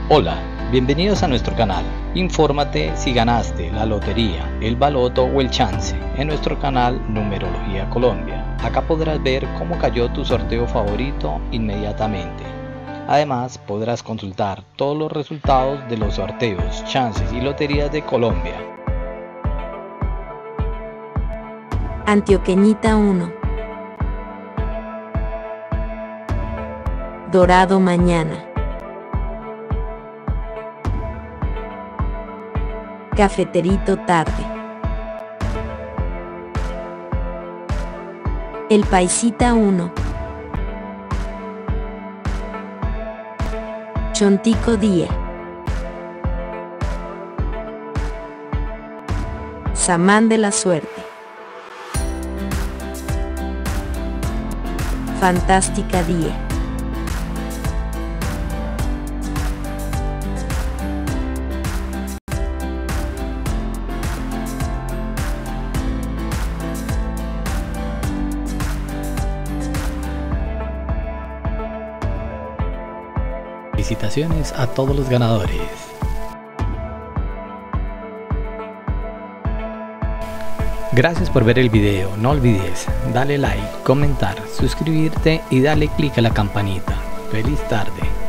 Hola, bienvenidos a nuestro canal. Infórmate si ganaste la lotería, el baloto o el chance en nuestro canal Numerología Colombia. Acá podrás ver cómo cayó tu sorteo favorito inmediatamente. Además, podrás consultar todos los resultados de los sorteos, chances y loterías de Colombia. Antioqueñita 1. Dorado mañana. Cafeterito tarde. El Paisita 1. Chontico día. Samán de la suerte. Fantástica día. Felicitaciones a todos los ganadores. Gracias por ver el video, no olvides darle like, comentar, suscribirte y darle click a la campanita. Feliz tarde.